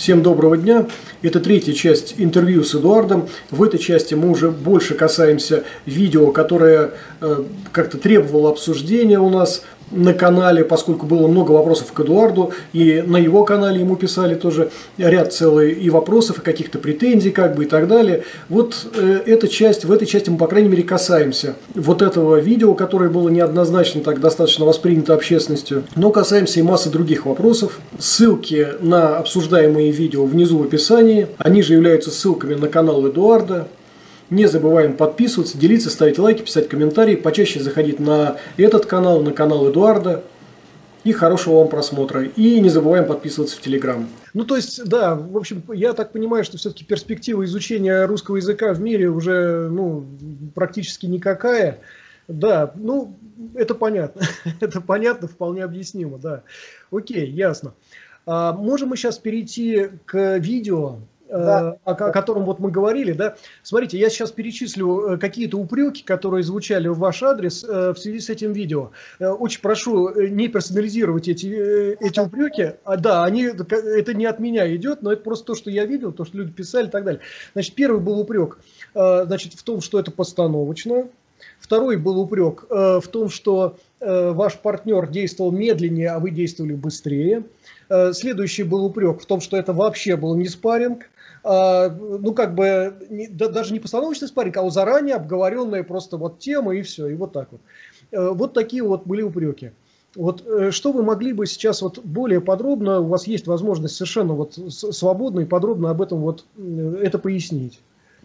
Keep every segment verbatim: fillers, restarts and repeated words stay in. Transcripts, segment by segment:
Всем доброго дня. Это третья часть интервью с Эдуардом. В этой части мы уже больше касаемся видео, которое э, как-то требовало обсуждения у нас на канале, поскольку было много вопросов к Эдуарду, и на его канале ему писали тоже ряд целый и вопросов, и каких-то претензий, как бы, и так далее. Вот э, эта часть, в этой части мы, по крайней мере, касаемся вот этого видео, которое было неоднозначно так достаточно воспринято общественностью, но касаемся и массы других вопросов. Ссылки на обсуждаемые видео внизу в описании, они же являются ссылками на канал Эдуарда. Не забываем подписываться, делиться, ставить лайки, писать комментарии, почаще заходить на этот канал, на канал Эдуарда. И хорошего вам просмотра. И не забываем подписываться в Телеграм. Ну, то есть, да, в общем, я так понимаю, что все-таки перспектива изучения русского языка в мире уже, ну, практически никакая. Да, ну, это понятно. Это понятно, вполне объяснимо, да. Окей, ясно. А можем мы сейчас перейти к видео, да, о, о котором вот мы говорили, да. Смотрите, я сейчас перечислю какие-то упреки, которые звучали в ваш адрес в связи с этим видео. Очень прошу не персонализировать эти, эти упреки. А, да, они, это не от меня идет, но это просто то, что я видел, то, что люди писали и так далее. Значит, первый был упрек, значит, в том, что это постановочно. Второй был упрек в том, что ваш партнер действовал медленнее, а вы действовали быстрее. Следующий был упрек в том, что это вообще был не спарринг. Ну, как бы, не, да, даже не постановочный спарринг, а вот заранее обговоренная просто вот тема, и все, и вот так вот. Вот такие вот были упреки. Вот что вы могли бы сейчас вот более подробно, у вас есть возможность совершенно вот свободно и подробно об этом вот это пояснить?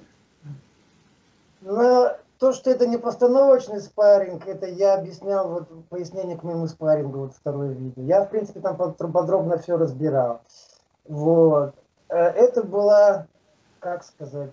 Ну, то, что это не постановочный спарринг, это я объяснял вот пояснение к моему спаррингу, вот второе видео. Я, в принципе, там подробно все разбирал. Вот. Это была, как сказать,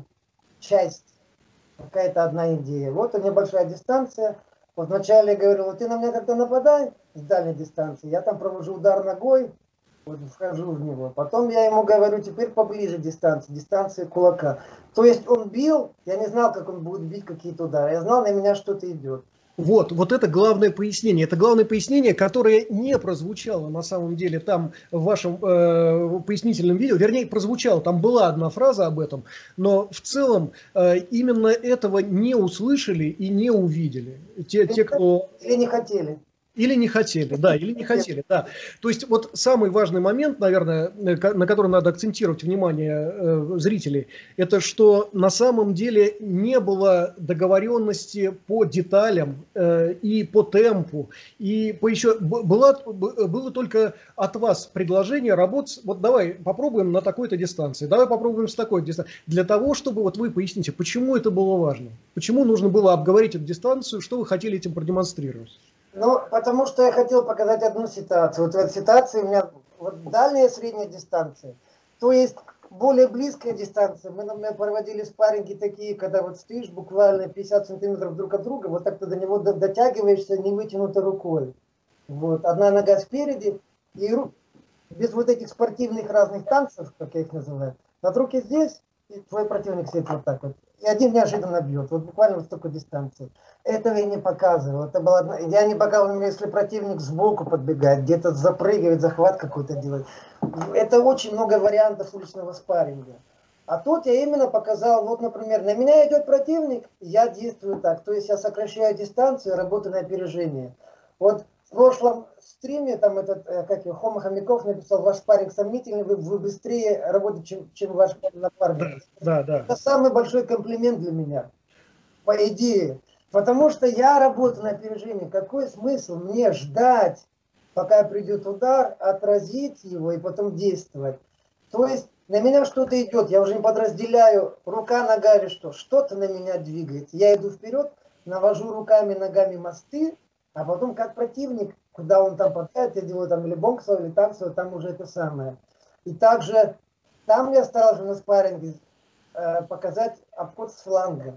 часть, какая-то одна идея. Вот у меня большая дистанция. Вот вначале я говорил, вот ты на меня как-то нападай с дальней дистанции. Я там провожу удар ногой, вот вхожу в него. Потом я ему говорю, теперь поближе дистанции, дистанции кулака. То есть он бил, я не знал, как он будет бить какие-то удары. Я знал, на меня что-то идет. Вот, вот это главное пояснение. Это главное пояснение, которое не прозвучало на самом деле там в вашем э, пояснительном видео. Вернее, прозвучало, там была одна фраза об этом, но в целом э, именно этого не услышали и не увидели. Те, те, кто... Или не хотели. Или не хотели, да, или не хотели, да. То есть вот самый важный момент, наверное, на который надо акцентировать внимание э, зрителей, это что на самом деле не было договоренности по деталям э, и по темпу, и по еще было, было только от вас предложение работать, вот давай попробуем на такой-то дистанции, давай попробуем с такой дистанции, для того, чтобы вот вы поясните, почему это было важно, почему нужно было обговорить эту дистанцию, что вы хотели этим продемонстрировать. Ну, потому что я хотел показать одну ситуацию. Вот в этой ситуации у меня вот дальняя средняя дистанция, то есть более близкая дистанция. Мы, мы проводили спарринги такие, когда вот стоишь буквально пятьдесят сантиметров друг от друга, вот так ты до него дотягиваешься не вытянутой рукой. Вот, одна нога спереди, и без вот этих спортивных разных танцев, как я их называю, над руки здесь, и твой противник сидит вот так вот. И один неожиданно бьет, вот буквально вот с такой дистанции. Этого я не показывал. Это было... Я не показывал, если противник сбоку подбегает, где-то запрыгивает, захват какой-то делает. Это очень много вариантов уличного спарринга. А тут я именно показал, вот, например, на меня идет противник, я действую так. То есть я сокращаю дистанцию, работаю на опережение. Вот в прошлом стриме, там этот, как его, Хома Хомяков написал, ваш спарринг сомнительный, вы, вы быстрее работаете, чем, чем ваш напарник. Да, да. Это самый большой комплимент для меня, по идее. Потому что я работаю на опережении. Какой смысл мне ждать, пока придет удар, отразить его и потом действовать? То есть на меня что-то идет, я уже не подразделяю, рука, нога или что. Что-то на меня двигается. Я иду вперед, навожу руками, ногами мосты, а потом как противник, куда он там попадает, я делаю там или боксовый, или танцевый, там уже это самое. И также там я старался на спарринге э, показать обход с фланга.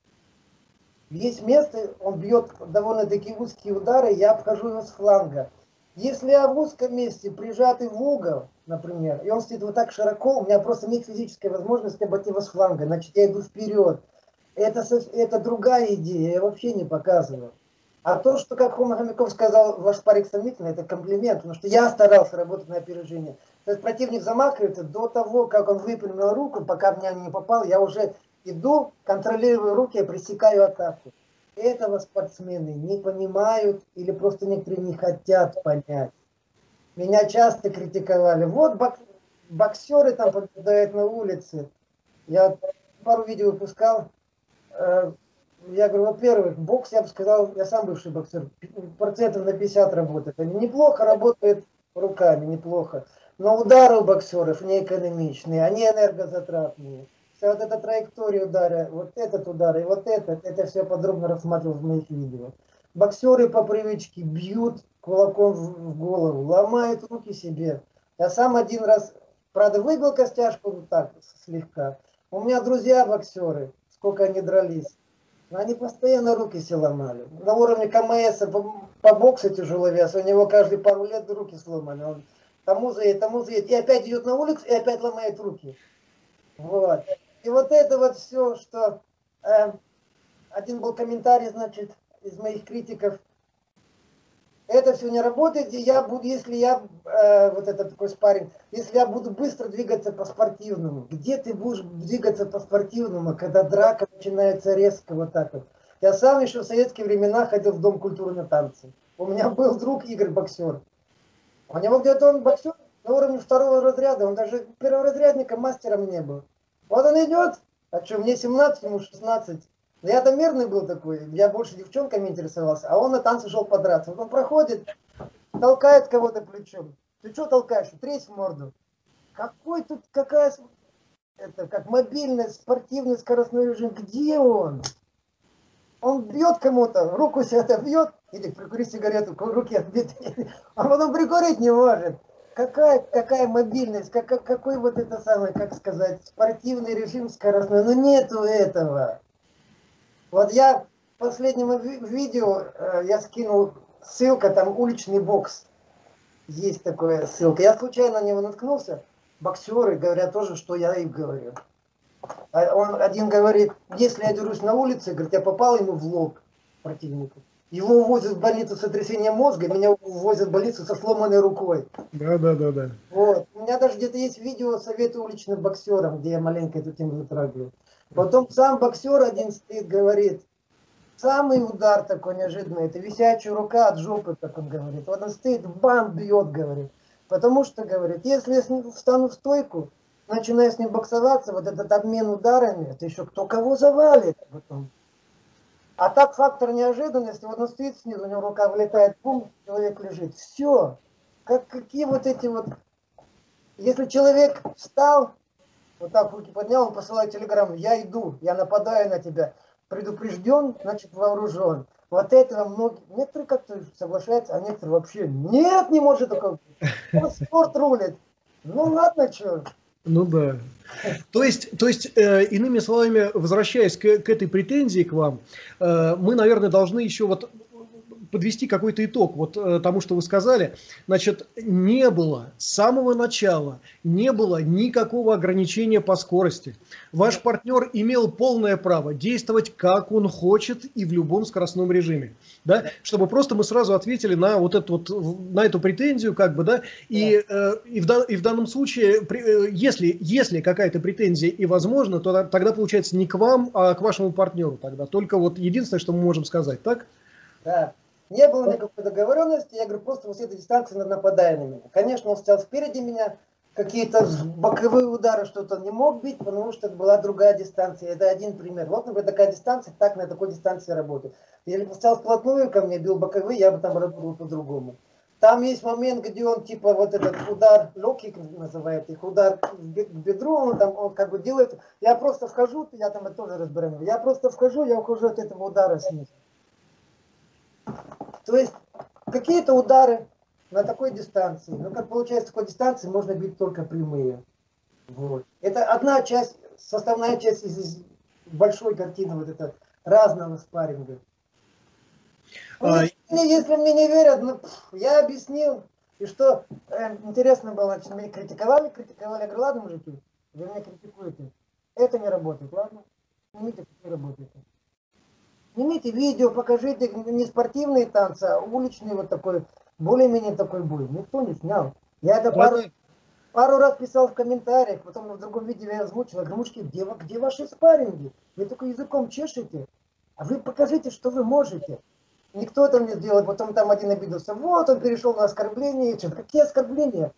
Есть место, он бьет довольно-таки узкие удары, я обхожу его с фланга. Если я в узком месте, прижатый в угол, например, и он стоит вот так широко, у меня просто нет физической возможности обойти его с фланга, значит я иду вперед. Это, это другая идея, я вообще не показываю. А то, что, как Хома Хомяков сказал, ваш спарринг сомнительный, это комплимент, потому что я старался работать на опережение. То есть противник замахивается, до того, как он выпрямил руку, пока меня не попал, я уже иду, контролирую руки, я пресекаю атаку. Этого спортсмены не понимают или просто некоторые не хотят понять. Меня часто критиковали. Вот бок боксеры там побеждают на улице. Я пару видео выпускал. Я говорю, во-первых, бокс, я бы сказал, я сам бывший боксер, процентов на пятьдесят работает. Они неплохо работают руками, неплохо. Но удары у боксеров не экономичные, они энергозатратные. Вся вот эта траектория удара, вот этот удар и вот этот, это все подробно рассматривал в моих видео. Боксеры по привычке бьют кулаком в голову, ломают руки себе. Я сам один раз, правда, выбил костяшку вот так слегка. У меня друзья боксеры, сколько они дрались. Они постоянно руки себе ломали. На уровне КМС по, по боксу тяжелый вес, у него каждые пару лет руки сломали. Он тому заедет, тому заедет. И опять идет на улицу, и опять ломает руки. Вот. И вот это вот все, что... Э, один был комментарий, значит, из моих критиков. Это все не работает, и я буду, если я, э, вот это такой спарринг, если я буду быстро двигаться по-спортивному, где ты будешь двигаться по-спортивному, когда драка начинается резко вот так вот. Я сам еще в советские времена ходил в Дом культуры на танцы. У меня был друг Игорь боксер. У него где-то он боксер на уровне второго разряда, он даже перворазрядником, мастером не был. Вот он идет, а что, мне семнадцать, ему шестнадцать. Я-то мирный был такой, я больше девчонками интересовался, а он на танцы шел подраться. Вот он проходит, толкает кого-то плечом. Ты что толкаешь? Тресь в морду. Какой тут, какая, это как мобильный, спортивный, скоростной режим. Где он? Он бьет кому-то, руку себе отобьет, или прикури сигарету, руки отбиты, а потом прикурить не может. Какая, какая мобильность, как, какой вот это самое, как сказать, спортивный режим скоростной. Ну нету этого. Вот я в последнем видео, я скинул ссылка, там уличный бокс. Есть такая ссылка. Я случайно на него наткнулся. Боксеры говорят тоже, что я им говорю. Он один говорит, если я дерусь на улице, говорит, я попал ему в лоб, противнику. Его увозят в больницу с сотрясением мозга, меня увозят в больницу со сломанной рукой. Да, да, да, да. Вот. У меня даже где-то есть видео советы уличным боксерам, где я маленько эту тему затрагиваю. Потом сам боксер один стоит, говорит, самый удар такой неожиданный, это висячая рука от жопы, как он говорит. Вот он стоит, бам, бьет, говорит. Потому что, говорит, если я встану в стойку, начинаю с ним боксоваться, вот этот обмен ударами, это еще кто кого завалит потом. А так фактор неожиданности, вот он стоит снизу, у него рука вылетает, бум, человек лежит. Все. Как, какие вот эти вот... Если человек встал, вот так руки поднял, он посылает телеграмму, я иду, я нападаю на тебя. Предупрежден, значит вооружен. Вот этого многие, некоторые как-то соглашаются, а некоторые вообще, нет, не может такого. Спорт рулит. Ну ладно, что. Ну да. То есть, то есть э, иными словами, возвращаясь к, к этой претензии к вам, э, мы, наверное, должны еще вот подвести какой-то итог вот э, тому, что вы сказали. Значит, не было с самого начала, не было никакого ограничения по скорости. Ваш партнер имел полное право действовать, как он хочет и в любом скоростном режиме. Да? Чтобы просто мы сразу ответили на вот эту, вот, на эту претензию, как бы, да, и, э, и, в, и в данном случае, при, э, если, если какая-то претензия и возможно, то тогда получается не к вам, а к вашему партнеру тогда. Только вот единственное, что мы можем сказать, так? Да. Не было никакой договоренности, я говорю, просто вот с этой дистанции нападая на меня. Конечно, он стоял спереди меня, какие-то боковые удары что-то не мог бить, потому что это была другая дистанция. Это один пример. Вот, например, такая дистанция, так на такой дистанции работает. Если бы стоял вплотную ко мне, бил боковые, я бы там работал по-другому. Там есть момент, где он типа вот этот удар, лоу-кик называют их, удар к бедру, он там он как бы делает. Я просто вхожу, я там это тоже разбираю. Я просто вхожу, я ухожу от этого удара снизу. То есть какие-то удары на такой дистанции, ну как получается, такой дистанции можно бить только прямые. Вот. Это одна часть, составная часть из большой картины вот это разного спарринга. Ну, а... если, если мне не верят, ну, я объяснил. И что э, интересно было, значит, меня критиковали, критиковали, я говорю, ладно, мужики, вы меня критикуете. Это не работает, ладно? Снимите, как не работает. Снимите видео, покажите не спортивные танцы, а уличный вот такой, более-менее такой бой. Никто не снял. Я это Да, пару, да. пару раз писал в комментариях, потом в другом видео я озвучил. Я говорю, мужики, где, где ваши спарринги? Вы только языком чешете, а вы покажите, что вы можете. Никто это не сделал. Потом там один обиделся. Вот он перешел на оскорбления. Что, какие оскорбления?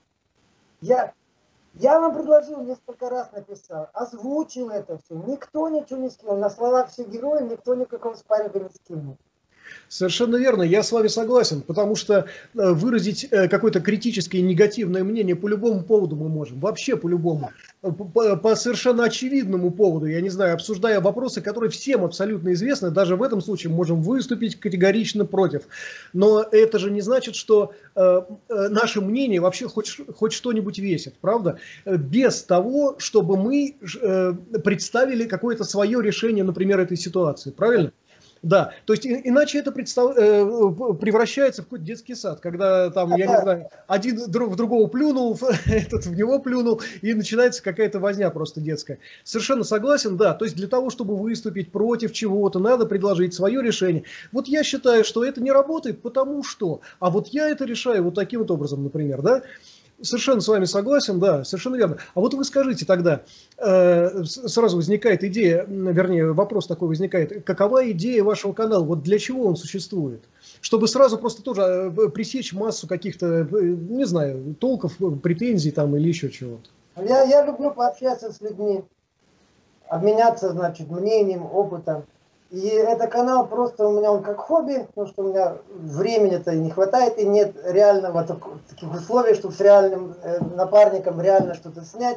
Я, я вам предложил, несколько раз написал, озвучил это все. Никто ничего не скинул. На словах все герои, никто никакого спарринга не скинул. Совершенно верно, я с вами согласен, потому что выразить какое-то критическое и негативное мнение по любому поводу мы можем, вообще по любому, по, по совершенно очевидному поводу, я не знаю, обсуждая вопросы, которые всем абсолютно известны, даже в этом случае можем выступить категорично против. Но это же не значит, что э, наше мнение вообще хоть, хоть что-нибудь весит, правда? Без того, чтобы мы э, представили какое-то свое решение, например, этой ситуации, правильно? Да, то есть иначе это представ... превращается в какой-то детский сад, когда там, я не знаю, один в другого плюнул, этот в него плюнул, и начинается какая-то возня просто детская. Совершенно согласен, да, то есть для того, чтобы выступить против чего-то, надо предложить свое решение. Вот я считаю, что это не работает, потому что, а вот я это решаю вот таким вот образом, например, да. Совершенно с вами согласен, да, совершенно верно. А вот вы скажите тогда, э, сразу возникает идея, вернее, вопрос такой возникает, какова идея вашего канала, вот для чего он существует? Чтобы сразу просто тоже пресечь массу каких-то, не знаю, толков, претензий там или еще чего-то. Я, я люблю пообщаться с людьми, обменяться, значит, мнением, опытом. И это канал просто у меня он как хобби, потому что у меня времени-то не хватает и нет реального таких условий, чтобы с реальным э, напарником реально что-то снять.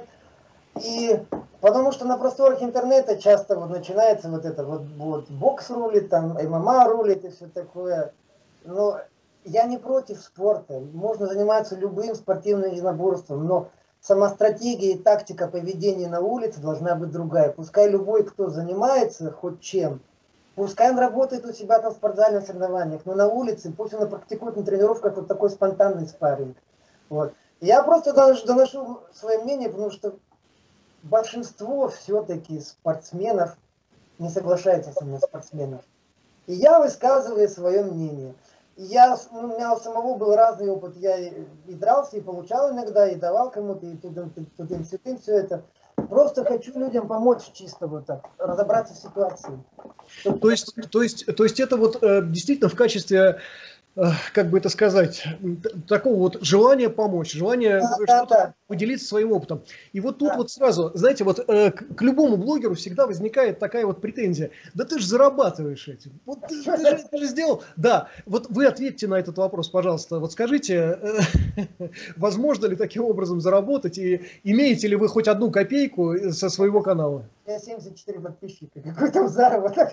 И потому что на просторах интернета часто вот начинается вот это вот, вот бокс рулит, там ММА рулит и все такое. Но я не против спорта, можно заниматься любым спортивным единоборством, но сама стратегия и тактика поведения на улице должна быть другая. Пускай любой, кто занимается хоть чем, пускай он работает у себя там в спортзальных соревнованиях, но на улице, пусть он практикует на тренировках вот такой спонтанный спарринг. Вот. Я просто доношу свое мнение, потому что большинство все-таки спортсменов не соглашается со мной, спортсменов. И я высказываю свое мнение. И я, у меня у самого был разный опыт. Я и, и дрался, и получал иногда, и давал кому-то, и тудым, тудым, сюдым, все это. Просто хочу людям помочь чисто вот так, разобраться в ситуации. То есть, то есть, то есть это вот э, действительно в качестве, э, как бы это сказать, такого вот желания помочь, желания да, что-то да, да. поделиться своим опытом. И вот тут да. вот сразу, знаете, вот э, к, к любому блогеру всегда возникает такая вот претензия. Да ты же зарабатываешь этим. Вот ты, ты, же, ты же сделал. Да, вот вы ответьте на этот вопрос, пожалуйста. Вот скажите, э, возможно ли таким образом заработать? И имеете ли вы хоть одну копейку со своего канала? У меня семьдесят четыре подписчика. Какой там заработок?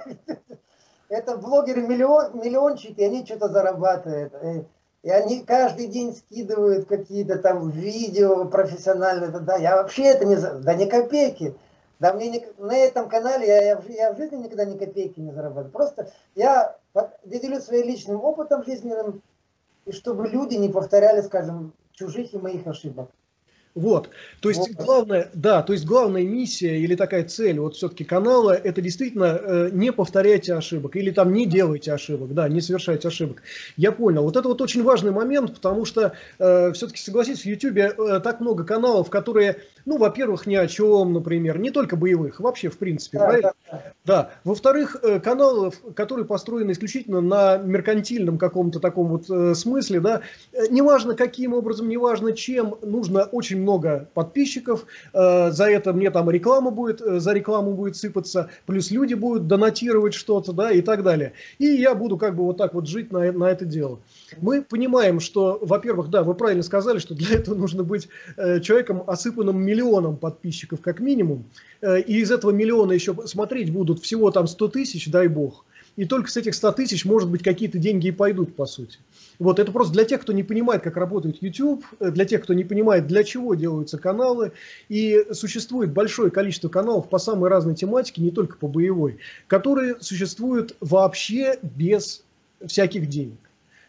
Это блогеры миллион, миллиончики, они что-то зарабатывают. И они каждый день скидывают какие-то там видео профессиональные. Да, я вообще это не... Да ни копейки. Да мне не, на этом канале я, я, я в жизни никогда ни копейки не зарабатываю. Просто я делюсь своим личным опытом жизненным, и чтобы люди не повторяли, скажем, чужих и моих ошибок. Вот, то есть вот. главное, да, то есть главная миссия или такая цель вот все-таки канала, это действительно э, не повторяйте ошибок или там не делайте ошибок, да, не совершайте ошибок. Я понял, вот это вот очень важный момент, потому что э, все-таки, согласитесь, в Ютубе э, так много каналов, которые, ну, во-первых, ни о чем, например, не только боевых, вообще в принципе, да, правильно? Да, да. Да. Во-вторых, э, каналов, которые построены исключительно на меркантильном каком-то таком вот э, смысле, да, э, неважно каким образом, неважно чем, нужно очень много подписчиков, э, за это мне там реклама будет, э, за рекламу будет сыпаться, плюс люди будут донатировать что-то, да, и так далее. И я буду как бы вот так вот жить на, на это дело. Мы понимаем, что, во-первых, да, вы правильно сказали, что для этого нужно быть э, человеком, осыпанным миллионом подписчиков как минимум, э, и из этого миллиона еще смотреть будут всего там сто тысяч, дай бог. И только с этих ста тысяч, может быть, какие-то деньги и пойдут, по сути. Вот, это просто для тех, кто не понимает, как работает YouTube, для тех, кто не понимает, для чего делаются каналы. И существует большое количество каналов по самой разной тематике, не только по боевой, которые существуют вообще без всяких денег.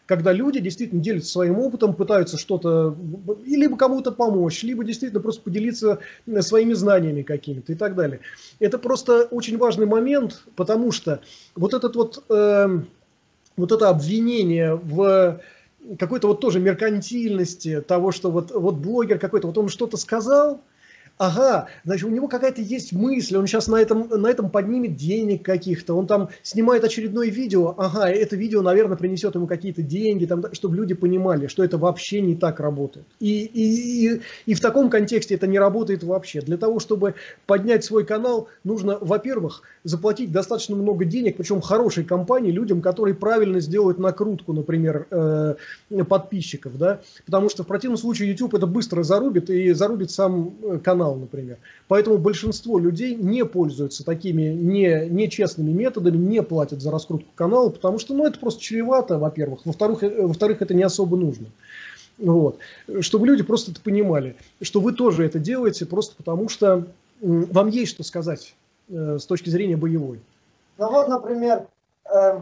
когда люди действительно делятся своим опытом, пытаются что-то, либо кому-то помочь, либо действительно просто поделиться своими знаниями какими-то и так далее. Это просто очень важный момент, потому что вот этот вот, э, вот это обвинение в какой-то вот тоже меркантильности того, что вот, вот блогер какой-то, вот он что-то сказал, ага, значит, у него какая-то есть мысль, он сейчас на этом, на этом поднимет денег каких-то, он там снимает очередное видео, ага, это видео, наверное, принесет ему какие-то деньги, там, чтобы люди понимали, что это вообще не так работает. И, и, и, и в таком контексте это не работает вообще. Для того, чтобы поднять свой канал, нужно, во-первых, заплатить достаточно много денег, причем хорошей компании, людям, которые правильно сделают накрутку, например, э, подписчиков, да, потому что в противном случае YouTube это быстро зарубит и зарубит сам канал, например. Поэтому большинство людей не пользуются такими не, нечестными методами, не платят за раскрутку канала, потому что, ну, это просто чревато, во-первых. Во-вторых, во-вторых, это не особо нужно. Вот. Чтобы люди просто это понимали, что вы тоже это делаете просто потому, что вам есть что сказать э, с точки зрения боевой. Ну вот, например, э,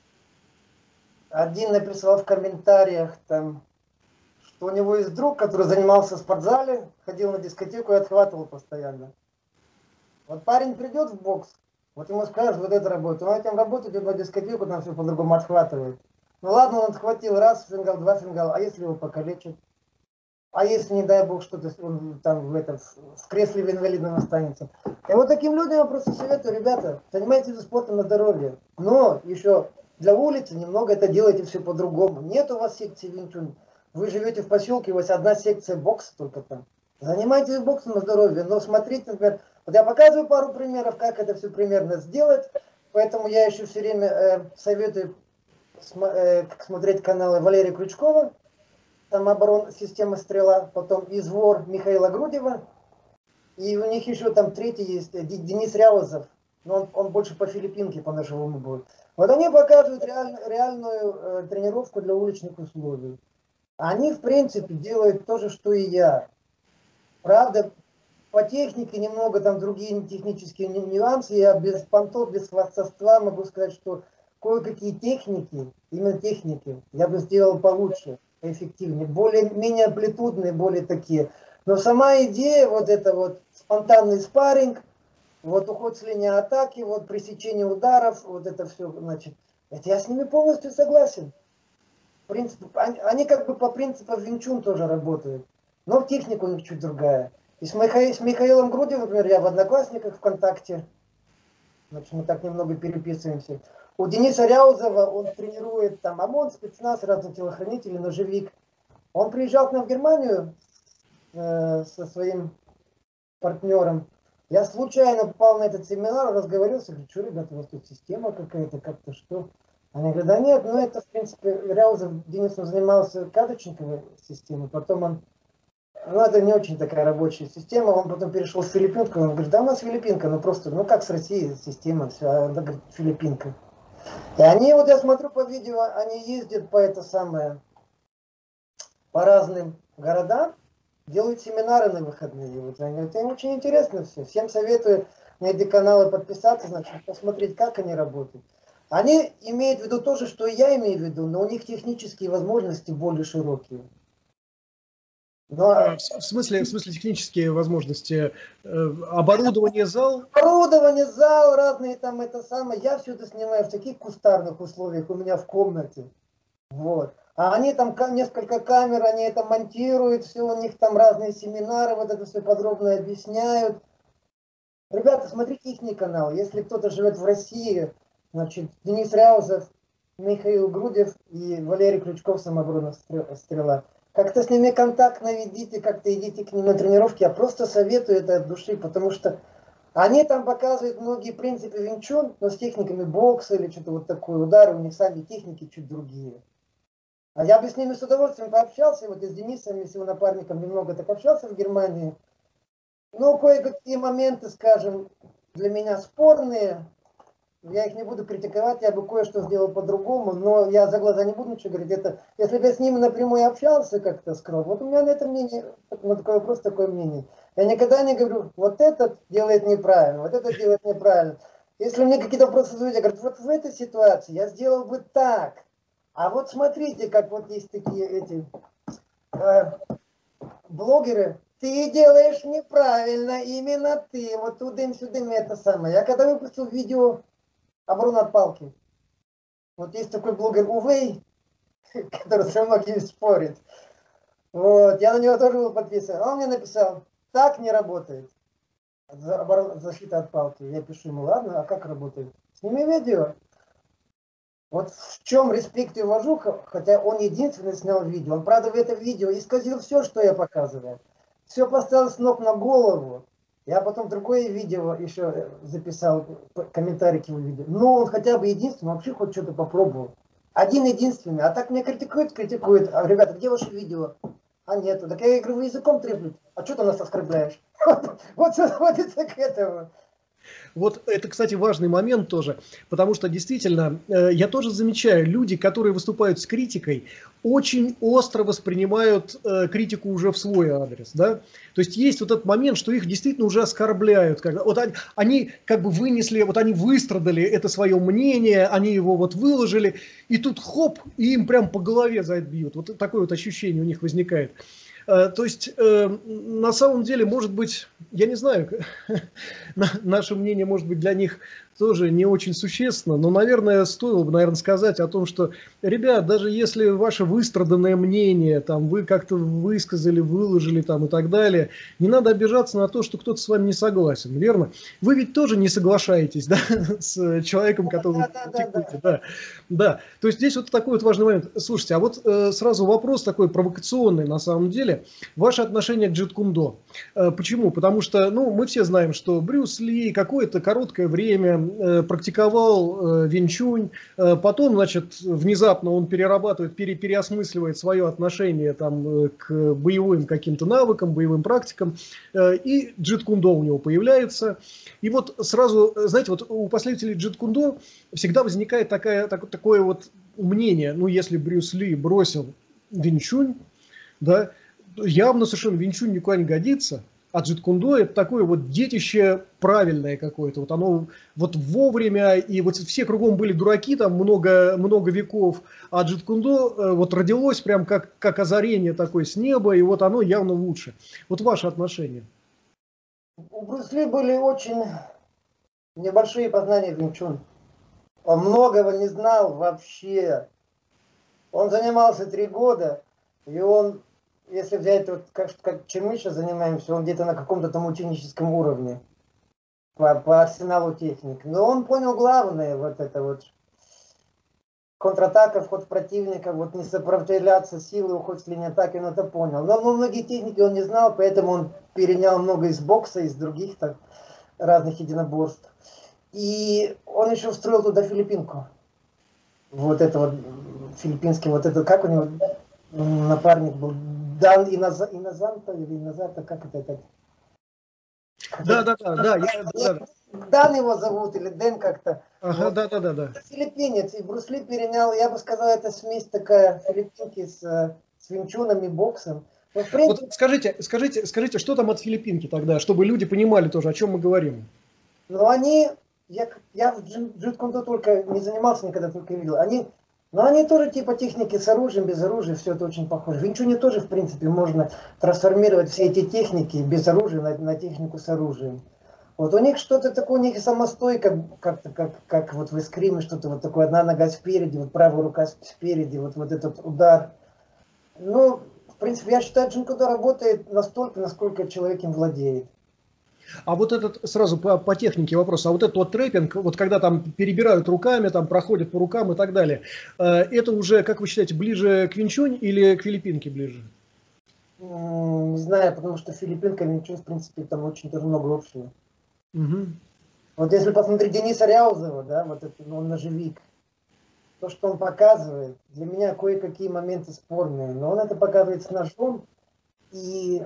один написал в комментариях там, что у него есть друг, который занимался в спортзале, ходил на дискотеку и отхватывал постоянно. Вот парень придет в бокс, вот ему скажут, вот это работает, он этим работает, идет на дискотеку, там все по-другому отхватывает. Ну ладно, он отхватил раз фингал, два фингала, а если его покалечит? А если, не дай бог, что-то он там в, этом, в кресле инвалидном останется? И вот таким людям я просто советую, ребята, занимайтесь спортом на здоровье, но еще для улицы немного это делайте все по-другому. Нет у вас секции Винг Чун. Вы живете в поселке, у вас одна секция бокса только там. Занимайтесь боксом на здоровье, но смотрите, например, вот я показываю пару примеров, как это все примерно сделать, поэтому я еще все время э, советую см э, смотреть каналы Валерия Крючкова, самооборона, система «Стрела», потом «Извор» Михаила Грудева, и у них еще там третий есть, Денис Ряузов, но он, он больше по филиппинке по-нашему будет. Вот они показывают реаль, реальную э, тренировку для уличных условий. Они, в принципе, делают то же, что и я. Правда, по технике немного там другие технические нюансы. Я без понтов, без хвастовства могу сказать, что кое-какие техники, именно техники, я бы сделал получше, эффективнее, более, менее амплитудные, более такие. Но сама идея, вот это вот спонтанный спарринг, вот уход с линии атаки, вот пресечение ударов, вот это все, значит, это я с ними полностью согласен. Принцип, они, они как бы по принципу Винг Чун тоже работают, но техника у них чуть другая. И с, Миха, с Михаилом Грудевым, например, я в Одноклассниках ВКонтакте, значит, мы так немного переписываемся. У Дениса Ряузова, он тренирует там ОМОН, спецназ, разные телохранители, ножевик. Он приезжал к нам в Германию э, со своим партнером. Я случайно попал на этот семинар, разговорился, говорю, что, ребята, у вас тут система какая-то, как-то что? Они говорят, да нет, ну это, в принципе, Ряузов, Денис, он занимался карточниковой системой, потом он, ну это не очень такая рабочая система, он потом перешел с филиппинкой, он говорит, да у нас филиппинка, ну просто, ну как с Россией система, все, а она говорит, филиппинка. И они, вот я смотрю по видео, они ездят по это самое, по разным городам, делают семинары на выходные. Вот они говорят, это очень интересно все. Всем советую на эти каналы подписаться, значит, посмотреть, как они работают. Они имеют в виду то же, что и я имею в виду, но у них технические возможности более широкие. Но... В смысле, в смысле технические возможности? Оборудование, зал? Оборудование, зал, разные там это самое. Я все это снимаю в таких кустарных условиях у меня в комнате. Вот. А они там несколько камер, они это монтируют, все, у них там разные семинары, вот это все подробно объясняют. Ребята, смотрите их канал. Если кто-то живет в России, значит, Денис Ряузов, Михаил Грудев и Валерий Крючков, самооборона «Стрела». Как-то с ними контакт наведите, как-то идите к ним на тренировки. Я просто советую это от души, потому что они там показывают многие принципы Винг Чун, но с техниками бокса или что-то вот такое, удары, у них сами техники чуть другие. А я бы с ними с удовольствием пообщался, вот и с Денисом, и с его напарником немного так общался в Германии. Ну, кое-какие моменты, скажем, для меня спорные, я их не буду критиковать, я бы кое-что сделал по-другому, но я за глаза не буду ничего говорить. Это, если бы я с ними напрямую общался как-то скрыл, вот у меня на это мнение, вот такой вопрос, такое мнение. Я никогда не говорю, вот этот делает неправильно, вот этот делает неправильно. Если мне какие-то вопросы задают, я говорю, вот в этой ситуации я сделал бы так, А вот смотрите, как вот есть такие эти э, блогеры. Ты делаешь неправильно, именно ты. Вот тудым-сюдым это самое. Я когда выпустил видео «Оборона от палки», вот есть такой блогер Увей, который со многими спорит. Вот, я на него тоже был подписан. Он мне написал, так не работает. Защита от палки. Я пишу ему, ладно, а как работает? Сними видео. Вот в чем респект и ввожу, хотя он единственный снял видео. Он, правда, в это видео исказил все, что я показывал. Все поставил с ног на голову. Я потом другое видео еще записал, комментарий к его видео. Но он хотя бы единственный, вообще хоть что-то попробовал. Один единственный. А так меня критикуют, критикуют. А, ребята, где ваше видео? А нету. Так я игровым языком треплю. А что ты нас оскорбляешь? Вот все сводится к этому. Вот это, кстати, важный момент тоже, потому что действительно, э, я тоже замечаю, люди, которые выступают с критикой, очень остро воспринимают э, критику уже в свой адрес, да. То есть есть вот этот момент, что их действительно уже оскорбляют, когда вот они, они как бы вынесли, вот они выстрадали это свое мнение, они его вот выложили, и тут хоп, и им прям по голове за это бьют. Вот такое вот ощущение у них возникает. То есть, э, на самом деле, может быть, я не знаю, наше мнение, может быть, для них тоже не очень существенно, но, наверное, стоило бы, наверное, сказать о том, что, ребят, даже если ваше выстраданное мнение, там, вы как-то высказали, выложили там и так далее, не надо обижаться на то, что кто-то с вами не согласен, верно? Вы ведь тоже не соглашаетесь, да, с человеком, которого да, да, критикуете, да, да. То есть здесь вот такой вот важный момент. Слушайте, а вот э, сразу вопрос такой провокационный на самом деле. Ваше отношение к джит-кундо. Э, почему? Потому что, ну, мы все знаем, что Брюс Ли какое-то короткое время э, практиковал э, винчунь, э, потом, значит, внезапно он перерабатывает, пере, переосмысливает свое отношение там, э, к боевым каким-то навыкам, боевым практикам, э, и джит-кундо у него появляется. И вот сразу, знаете, вот у последователей джит-кундо всегда возникает такая, так, такое вот мнение, ну, если Брюс Ли бросил винчунь, да, явно совершенно винчунь никуда не годится, а джит-кундо это такое вот детище правильное какое-то, вот оно вот вовремя, и вот все кругом были дураки там много, много веков, а джит-кундо вот родилось прям как, как озарение такое с неба, и вот оно явно лучше. Вот ваши отношения. У Брюс Ли были очень небольшие познания в винчун. Он многого не знал вообще. Он занимался три года, и он, если взять, вот, как, как, чем мы сейчас занимаемся, он где-то на каком-то там ученическом уровне по, по арсеналу техник. Но он понял главное, вот это вот, контратака, вход противника, вот не сопротивляться силой, уход с линии атаки, он это понял. Но, но многие техники он не знал, поэтому он перенял много из бокса, из других так, разных единоборств. И он еще встроил туда филиппинку. Вот это вот, филиппинский, вот это, как у него напарник был, Дан Инозанта или Инозанта, как это? это? Да, да, да, да, я, да. Дан его зовут, или Дэн как-то. Ага, вот. да, да, да, да. Это филиппинец, и Брюс Ли перенял, я бы сказал, это смесь такая филиппинки с, с винчуном и боксом. Но, в принципе... Вот скажите, скажите, скажите, что там от филиппинки тогда, чтобы люди понимали тоже, о чем мы говорим. Ну, они, я, я в джит-кундо только не занимался никогда, только видел. Они, но они тоже типа техники с оружием, без оружия, все это очень похоже. В винчуне тоже, в принципе, можно трансформировать все эти техники без оружия на, на технику с оружием. Вот у них что-то такое, у них самостойка, как-то, как, как вот в эскриме, что-то вот такое, одна нога спереди, вот правая рука спереди, вот, вот этот удар. Ну, в принципе, я считаю, джит-кундо работает настолько, насколько человек им владеет. А вот этот, сразу по, по технике вопрос, а вот этот вот трэппинг, вот когда там перебирают руками, там проходят по рукам и так далее, э, это уже, как вы считаете, ближе к винчунь или к филиппинке ближе? Не знаю, потому что филиппинка и винчунь, в принципе, там очень тоже много общего. Угу. Вот если посмотреть Дениса Ряузова, да, вот это, ну, он ножевик, то, что он показывает, для меня кое-какие моменты спорные, но он это показывает с ножом, и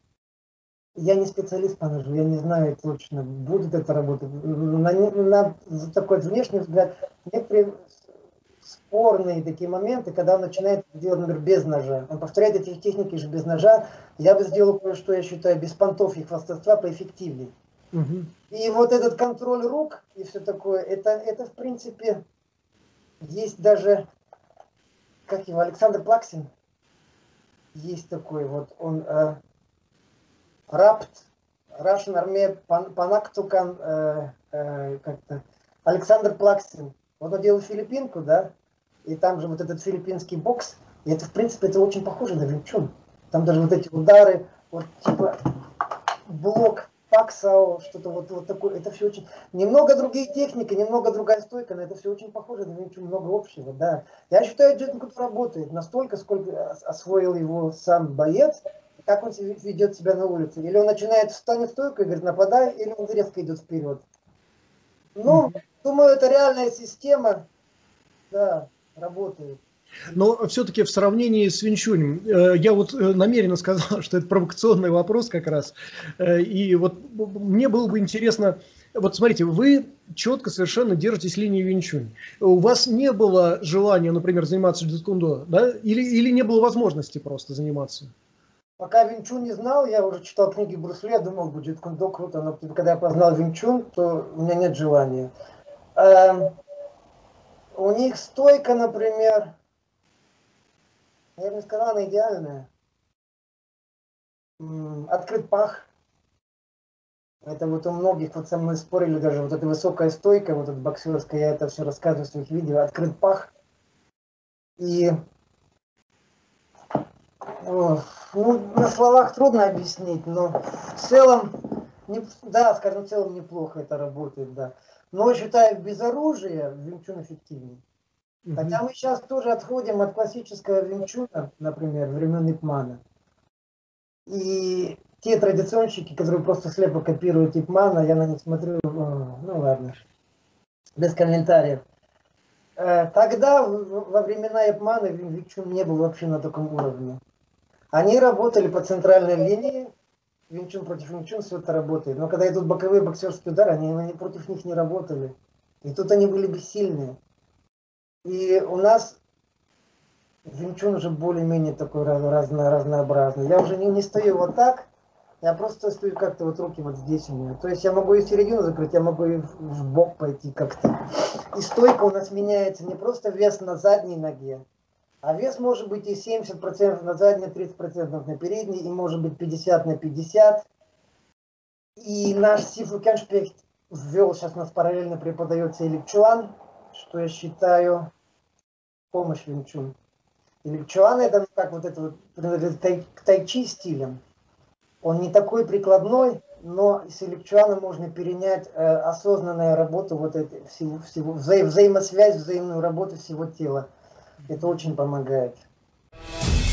я не специалист по ножу, я не знаю точно, будет это работать. На, на такой внешний взгляд, некоторые спорные такие моменты, когда он начинает делать, например, без ножа. Он повторяет эти техники же без ножа. Я бы сделал кое-что, я считаю, без понтов и хвастовства поэффективнее. Угу. И вот этот контроль рук и все такое, это, это в принципе, есть даже как его, Александр Плаксин, есть такой вот, он э, Рапт, Russian Army Панактукан, э, э, как-то, Александр Плаксин. Вот он делал филиппинку, да, и там же вот этот филиппинский бокс, и это, в принципе, это очень похоже на Винг Чун. Там даже вот эти удары, вот типа блок, паксао, что-то вот, вот такое, это все очень... Немного другие техники, немного другая стойка, но это все очень похоже на Винг Чун, много общего, да. Я считаю, Джет Кут работает настолько, сколько освоил его сам боец, как он ведет себя на улице. Или он начинает встать в стойку и говорит, нападай, или он резко идет вперед. Ну, mm-hmm. думаю, это реальная система, да, работает. Но все-таки в сравнении с Винчунем, я вот намеренно сказал, что это провокационный вопрос как раз, и вот мне было бы интересно, вот смотрите, вы четко совершенно держитесь линии Винчунь. У вас не было желания, например, заниматься джиу-джитсу, да, или, или не было возможности просто заниматься? Пока Винчун не знал, я уже читал книги Брюс Ли, я думал, будет джиу-джитсу круто, но когда я познал Винчун, то у меня нет желания. Эм, у них стойка, например, я бы не сказала, она идеальная. Открыт пах. Это вот у многих, вот со мной спорили даже, вот эта высокая стойка, вот эта боксерская, я это все рассказываю в своих видео, открыт пах. И о, ну, на словах трудно объяснить, но в целом, не, да, скажем, в целом неплохо это работает, да. Но считаю, без оружия Винг Чун эффективнее. Mm-hmm. Хотя мы сейчас тоже отходим от классического Винг Чуна, например, времен Ип Мана. И те традиционщики, которые просто слепо копируют Ип Мана, я на них смотрю, ну ладно, без комментариев. Тогда, во времена Ип Мана, Винг Чун не был вообще на таком уровне. Они работали по центральной линии, Винг Чун против Винг Чун, все это работает. Но когда идут боковые боксерские удары, они, они против них не работали. И тут они были бессильные. И у нас Винг Чун уже более-менее такой разно, разнообразный. Я уже не, не стою вот так, я просто стою как-то вот руки вот здесь у меня. То есть я могу и середину закрыть, я могу и в, в бок пойти как-то. И стойка у нас меняется не просто вес на задней ноге, а вес может быть и семьдесят процентов на задней, тридцать процентов на передней, и может быть пятьдесят на пятьдесят. И наш Сифу Кеншпехт ввел, сейчас у нас параллельно преподается Илик Чуан, что я считаю помощь Винг Чун. Илик Чуан это как вот это вот тай, тайчи стилем. Он не такой прикладной, но с Илик Чуаном можно перенять э, осознанную работу, вот это, всего, всего, вза взаимосвязь, взаимную работу всего тела. Это очень помогает.